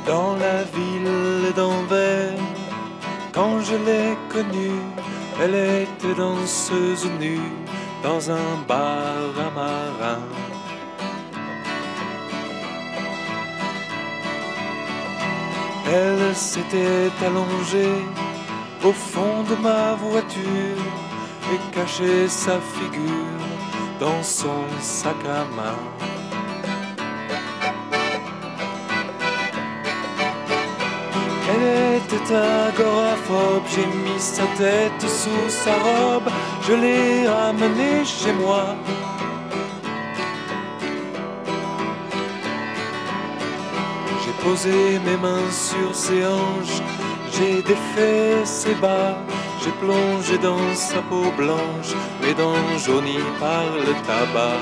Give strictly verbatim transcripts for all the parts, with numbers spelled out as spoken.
Dans la ville d'Anvers, quand je l'ai connue, elle était danseuse nue dans un bar à marin. Elle s'était allongée au fond de ma voiture et cachait sa figure dans son sac à main. Elle était agoraphobe, j'ai mis sa tête sous sa robe, je l'ai ramenée chez moi. J'ai posé mes mains sur ses hanches, j'ai défait ses bas, j'ai plongé dans sa peau blanche, mes dents jaunies par le tabac.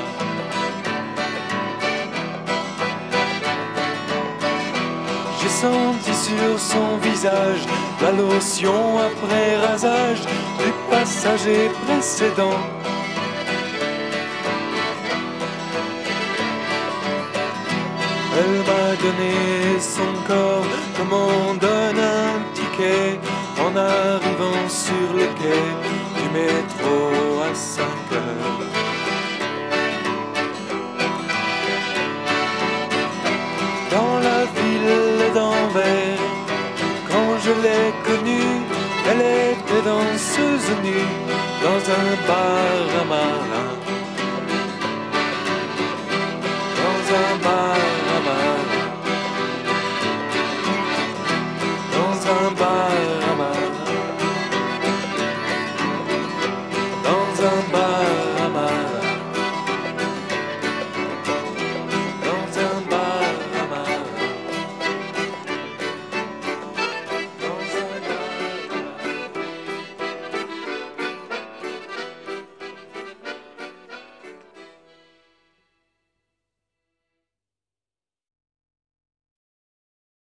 J'ai senti sur son visage la lotion après rasage du passager précédent. Elle m'a donné son corps comme on donne un ticket en arrivant sur le quai du métro à cinq heures. Dans la ville d'Anvers, quand je l'ai connue, elle était danseuse nue dans un bar à marin.